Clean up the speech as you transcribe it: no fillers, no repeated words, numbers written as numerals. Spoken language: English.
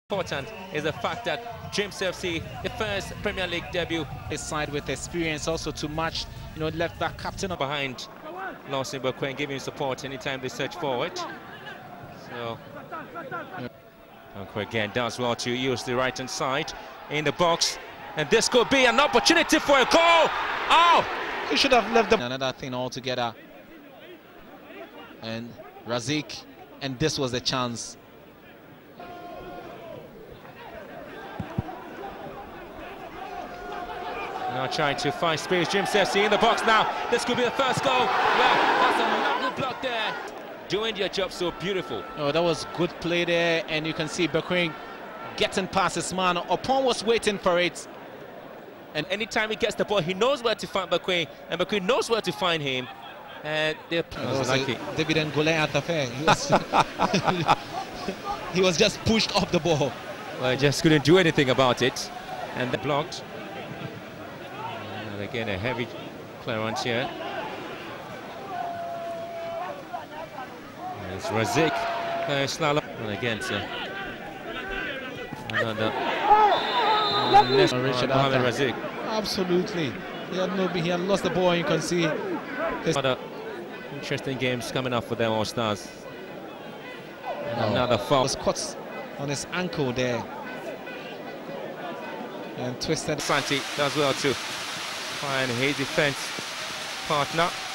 Important is the fact that James FC, the first Premier League debut, his side with experience also to match, left back captain behind Lawson Bakwe, giving support anytime they search forward. So Bakwe again does well to use the right hand side in the box, and this could be an opportunity for a goal. Oh, he should have left another thing altogether. And Razik, and this was the chance. Now trying to find space, James FC in the box now. This could be the first goal. Well, that's a lovely block there. Doing your job so beautiful. Oh, that was good play there, and you can see Bakwe getting past his man. Opon was waiting for it. And anytime he gets the ball, he knows where to find Bakwe, and Bakwe knows where to find him. And they're lucky. David Ngole at the fair. He was just pushed off the ball. Well, just couldn't do anything about it. And they blocked. And again, a heavy clearance here. It's Razik. Slalom. And again, another. Mohamed Razik. Absolutely. He had lost the ball, you can see. Other interesting games coming up for them All Stars. Another foul. Was caught on his ankle there. And twisted. Santi does well too. Fine, his defense partner.